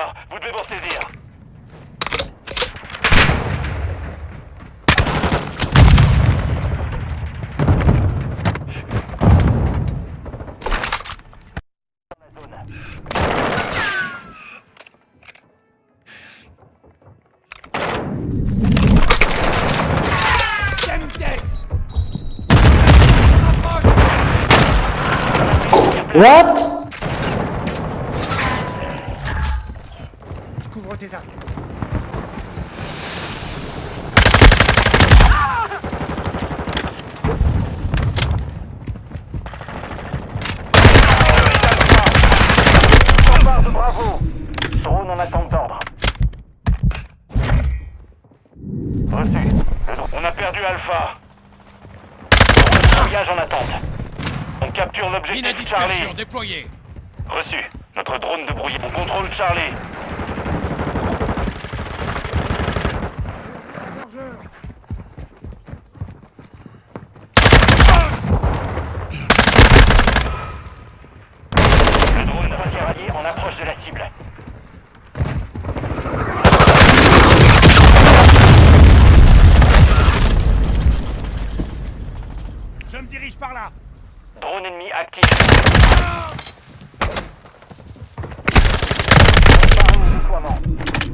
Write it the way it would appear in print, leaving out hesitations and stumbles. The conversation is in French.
territoire. Vous devez vous saisir. What? Je couvre tes arrières. Bravo. Drone en attente d'ordre. Reçu. On a perdu Alpha. Drone engage en attente. On capture l'objectif Charlie. Déployé. Reçu. Notre drone de brouillé. On contrôle Charlie. Le drone tiraillé en approche de la cible. Je me dirige par là. Drone ennemi actif. Déploiement.